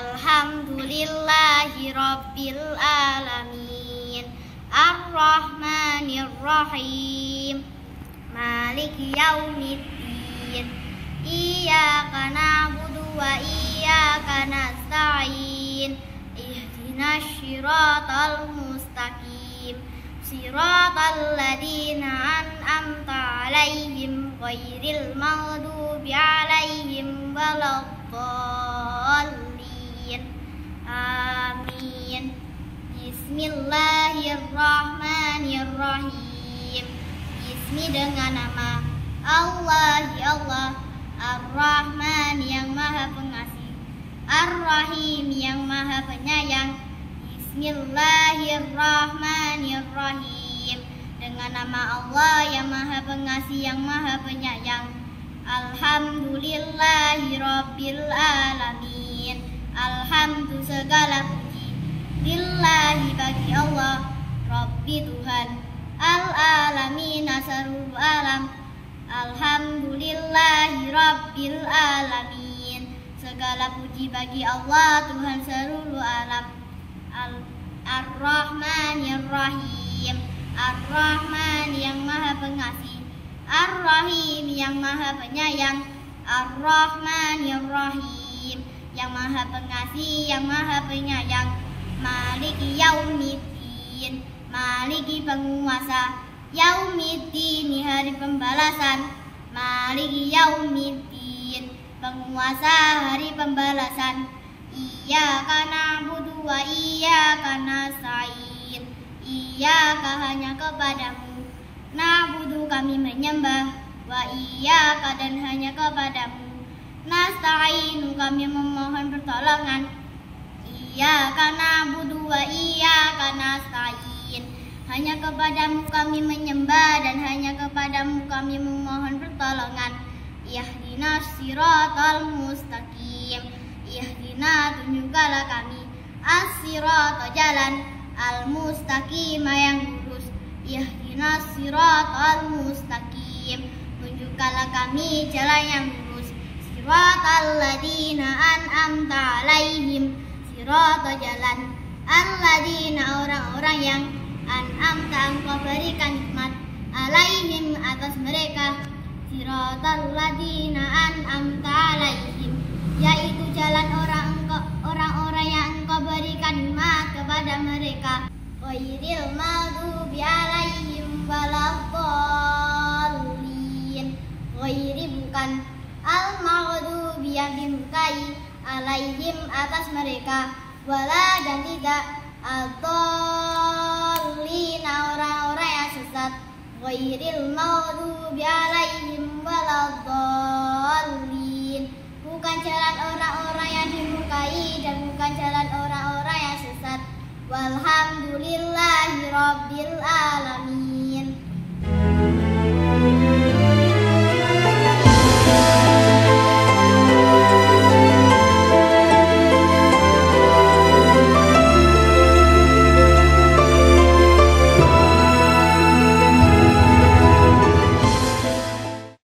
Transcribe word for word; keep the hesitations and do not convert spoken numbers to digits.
Alhamdulillahi Rabbil Alamin, Ar-Rahmanir-Rahim, Maliki Yaumiddin, Iyyaka na'budu wa iyyaka nasta'in, Ihdinas siratal mustaqim, Siratal ladzina an'amta 'alaihim ghairil maghdubi 'alaihim waladdallin. Amin. Bismillahirrahmanirrahim. Bismi dengan nama Allah, ya Allah, Ar-Rahman yang Maha Pengasih, Ar-Rahim yang Maha Penyayang. Bismillahirrahmanirrahim. Dengan nama Allah yang Maha Pengasih yang Maha Penyayang. Alhamdulillahi Rabbil Alamin. Alhamdu segala puji lillahi bagi Allah, Rabbi Tuhan al-alamin seluruh alam. Alhamdulillahi Rabbil Alamin. Segala puji bagi Allah, Tuhan seluruh alam. Ar-Rahmanir-Rahim. Ar-Rahman yang Maha Pengasih, Ar-Rahim yang Maha Penyayang. Ar-Rahmanir-Rahim yang Maha Pengasih, yang Maha Penyayang. Maliki Yaumiddin. Maliki penguasa, Yaumiddin hari pembalasan. Maliki Yaumiddin, penguasa hari pembalasan. Iyyaka na'budu wa iyyaka nasta'in. Iyyaka hanya kepadamu, na'budu kami menyembah, wa iyyaka dan hanya kepadamu, nasta'inu kami memohon pertolongan. Iyyaka na'budu wa iyyaka nasta'in. Hanya kepadamu kami menyembah dan hanya kepadamu kami memohon pertolongan. Ihdinas siratal mustaqim. Ihdina tunjukkanlah kami as-sirata jalan, al-mustaqim yang lurus. Ihdinas siratal mustaqim. Tunjukkanlah kami jalan yang lurus. Siratal ladzina an'amta 'alaihim. Sirata jalan alladzina orang-orang yang an'amta engkau berikan nikmat, 'alaihim atas mereka. Siratal ladzina an'amta 'alaihim, yaitu jalan orang engkau, orang-orang yang engkau berikan nikmat kepada mereka. Ghairil maghdubi 'alaihim waladdallin. Ghairi bukan, al-maghdubi yang dimurkai, 'alaihim atas mereka, wala dan tidak, ad-dallin orang-orang yang sesat. Ghairil maghdubi 'alaihim waladdallin. Bukan jalan orang-orang yang dimurkai dan bukan jalan orang-orang yang sesat. Walhamdulillahi Rabbil Alamin.